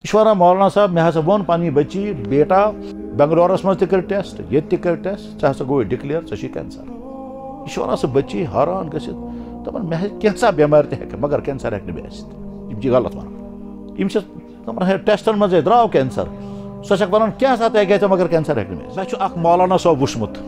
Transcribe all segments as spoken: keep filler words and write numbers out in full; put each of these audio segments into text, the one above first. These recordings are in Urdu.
ونان مولانا صاحب مے ہسا وون پننہِ بچی بیٹا بنگلورس مز تہ کر ٹیسٹ یہ کر ٹیسٹ ژٕ ہسا گوٚوُے ڈکلیئر ژےٚ چھُے کینسر یہ چھِ ونان سۄ بچی حٲران گٔژھِتھ دپان مےٚ ہیٚکہِ کینٛژھا بٮ۪مارِ تہِ ہیٚکہِ مگر کینسر ہیٚکہِ نہٕ مےٚ ٲسِتھ یِم چھِ غلط ونان یِم چھِ دپان ہے ٹیسٹن منٛزے درٛاو کینسر سۄ چھکھ ونان کینٛژھا تہِ ہیٚکہِ ژےٚ مگر کینسر ہیٚکہِ نہٕ مےٚ ٲسِتھ مےٚ چھُ اکھ مولانا صٲب وٕچھمُت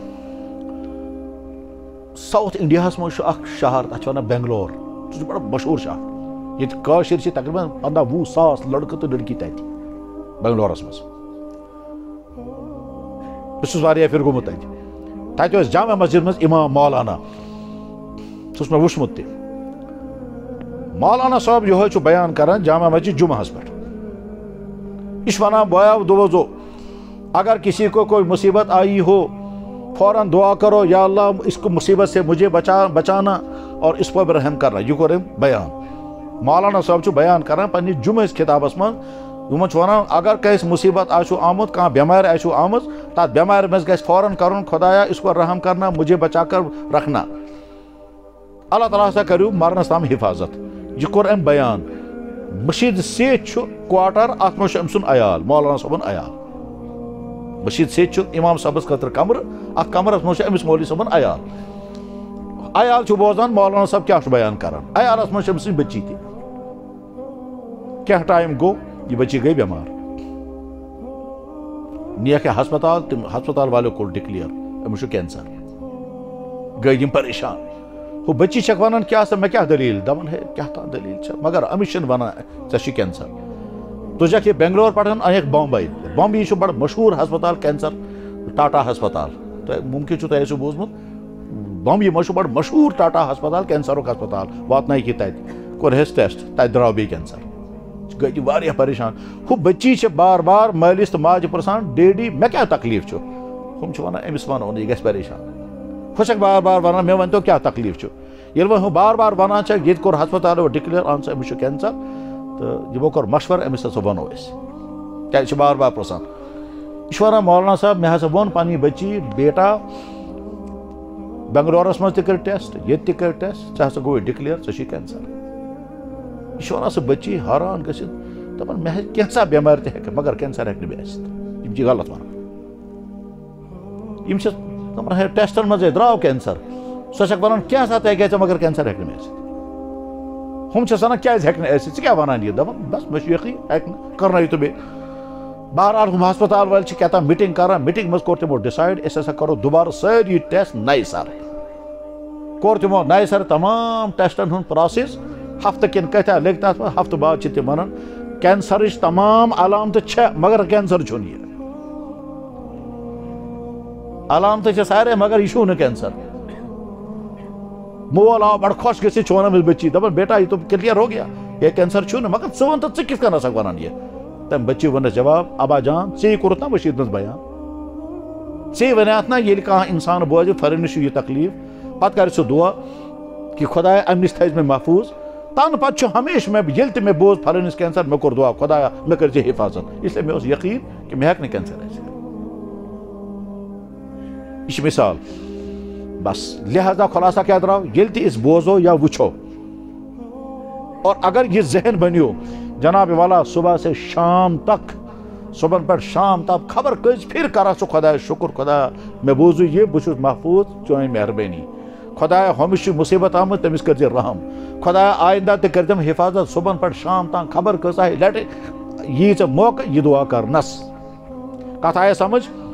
ساوُتھ انڈیاہس منٛز چھُ اکھ شہر تتھ چھِ ونان بنگلور سُہ چھُ بڑٕ مشہوٗر شہر ییٚتہِ کٲشِر چھِ تقریٖبن پنٛداہ وُہ ساس لڑکہٕ تہٕ لڑکی تتہِ بنگلورس منٛز بہٕ چھُس واریاہ پھِرِ گوٚمُت تتہِ تتہِ اوس جامع مسجد منٛز امام مولانا سُہ اوس مےٚ وٕچھمُت تہِ مولانا صٲب یِہوے چھُ بیان کران جامع مسجد جمعہس پٮ۪ٹھ یہ چھُ ونان بایو دوزو اگر کسی کو کوئی مصیبت آئی ہو فوراً دعا کرو یا اللہ اس کو مصیبت سے مجھے بچا بچانا اور اس پر رحم کرنا یہ کوٚر أمۍ بیان مولانا صٲب چھُ بیان کران پننِس جمعہس خطابس منٛز یِمن چھُ ونان اگر کٲنٛسہِ مصیبت آسیو آمُت کانٛہہ بٮ۪مارِ آسیو آمٕژ تتھ بٮ۪مارِ منٛز گژھِ فوراً کرُن خدایا اس کو رحم کرنا مجھے بچا کر رکھنا اللہ تعالیٰ ہسا کٔرِو مرنس تام حفاظت یہ کوٚر أمۍ بیان مشید سۭتۍ چھُ کواٹر اتھ منٛز چھُ أمۍ سُنٛد عیال مولانا صٲبُن عیال مشید سۭتۍ چھُ امام صٲبس خٲطرٕ کمرٕ اتھ کمرس منٛز چھُ أمِس مولوی صٲبُن عیال عیال چھُ بوزان مولانا صٲب کیٛاہ چھُ بیان کران عیالس منٛز چھِ أمۍ سٕنٛز بچی تہِ کینٛہہ ٹایم گوٚو یہ بچی گئی بیمار نیکھ ہسپتال تم ہسپتال والوں کوٚر ڈکلیئر أمِس چھُ کینسر گٔے یِم پریشان ہُہ بچی چھکھ ونان کیٛاہ سا مےٚ کیٛاہ دلیٖل دپان ہے کیٛاہ تام دلیٖل چھےٚ مگر أمِس چھِنہٕ ونان ژےٚ چھُے کینسر تُجکھ یہِ بنگلور پٮ۪ٹھ انیکھ بامبے بامبے چھُ بڑٕ مشہوٗر ہسپتال کینسر ٹاٹا ہسپتال تۄہہِ ممکن چھُ تۄہہِ آسِو بوٗزمُت بامبے منٛز چھُ بڑٕ مشہوٗر ٹاٹا ہسپتال کینسرُک ہسپتال واتنٲیِکھ یہِ تتہِ کوٚرہس ٹیسٹ تتہِ درٛاو بیٚیہِ کینسر گٔے تہِ واریاہ پریشان ہُہ بچی چھِ بار بار مٲلِس تہٕ ماجہِ پرژھان ڈیڈی مےٚ کیٛاہ تکلیٖف چھُ ہُم چھِ ونان أمِس ونو نہٕ یہِ گژھِ پریشان ہُہ چھکھ بار بار ونان مےٚ ؤنۍتو کیٛاہ تکلیٖف چھُ ییٚلہِ وۄنۍ ہُہ بار بار ونان چھکھ ییٚتہِ کوٚر ہسپتالو ڈکلیئر اہن سا أمِس چھُ کینسر تہٕ یِمو کوٚر مشورٕ أمِس ہسا ونو أسۍ کیٛازِ چھِ بار بار پرژھان یہ چھُ ونان مولانا صاحب مے ہسا وون پننہِ بچی بیٹا بنگلورس منٛز تہِ کر ٹیسٹ ییٚتہِ تہِ کر ٹیسٹ ژےٚ ہسا گوٚوُے ڈکلیئر ژےٚ چھُے کینسر یہ چھِ ونان سۄ بچی حٲران گٔژھِتھ دپان مےٚ ہیٚکہِ کینٛژھا بٮ۪مارِ تہِ ہیٚکہِ مگر کینسر ہیٚکہِ نہٕ مےٚ ٲسِتھ یِم چھِ غلط ونان یِم چھِ دپان ہے ٹیسٹن منٛزے درٛاو کینسر سۄ چھکھ ونان کینٛژھا تہِ ہیٚکہِ ژےٚ مگر کینسر ہیٚکہِ نہٕ مےٚ ٲسِتھ ہُم چھِس ونان کیٛازِ ہیٚکہِ نہٕ ٲسِتھ ژٕ کیٛاہ ونان یہِ دپان بس مےٚ چھُ یقیٖن ہیٚکہِ نہٕ کرنٲیِو تہٕ بیٚیہِ بہرحال ہُم ہسپتال وٲلۍ چھِ کیٛاہ تام میٖٹنٛگ کران میٖٹنٛگ منٛز کوٚر تِمو ڈِسایڈ أسۍ ہسا کرو دُبارٕ سٲری ٹیسٹ نَیہِ سرٕ کوٚر تِمو نَیہِ سرٕ تمام ٹیسٹن ہُنٛد پروسیس ہفتہٕ کِنہٕ کۭتیاہ لٔگۍ تتھ منٛز ہفتہٕ بعد چھِ تِم ونان کینسرٕچ تمام علامتہٕ چھےٚ مگر کینسر چھُنہٕ یہِ علامتہٕ چھےٚ سارے مگر یہِ چھُو نہٕ کینسر مول آو بڑٕ خۄش گٔژھِتھ چھُ ونان أمِس بچی دپان بیٹا یہِ تو کلیئر ہو گیا یہ کینسر چھُو نہٕ مگر ژٕ وَن تہٕ ژٕ کِتھ کٔنۍ ہسا ونان یہِ تمہِ بچی ووٚنُس جواب ابا جان ژےٚ کوٚرُتھ نا مٔشیٖد منٛز بیان ژےٚ وَنیاتھ نا ییٚلہِ کانٛہہ اِنسان بوزِ فلٲنِس چھُ یہِ تکلیٖف پتہٕ کرِ سُہ دُعا کہِ خۄدایا اَمہِ نِش تھٲیزِ مےٚ محفوٗظ تنہٕ پتہٕ چھُ ہمیشہٕ مےٚ ییٚلہِ تہِ مےٚ بوز فلٲنِس کینسر مےٚ کوٚر دُعا خۄدایا مےٚ کٔرۍزِ حِفاظت اسلیے مےٚ اوس یقیٖن کہِ مےٚ ہیٚکہِ نہٕ کینسر ٲسِتھ یہ چھِ مثال بس لہذا خلاصہ کیا درٛاو ییٚلہِ تہِ أسۍ بوزو یا وٕچھو اور اگر یہ ذہن بنیو جناب والا صبح سے شام تک صبح پٮ۪ٹھ شام تام خبر کٔژِ پھِرِ کران سُہ خۄدایا شُکر خۄدایا مےٚ بوٗزُے یہِ بہٕ چھُس محفوٗظ چٲنۍ مہربٲنی خۄدایا ہُمِس چھُ مُصیبت آمٕژ تٔمِس کٔرۍزِ رحم خۄدایا آیندہ تہِ کٔرۍتَم حفاظت صبحن پٮ۪ٹھ شام تام خبر کۭژاہ لٹہِ یی ژےٚ موقعہٕ یہِ دُعا کرنس کتھ آیہِ سمجھ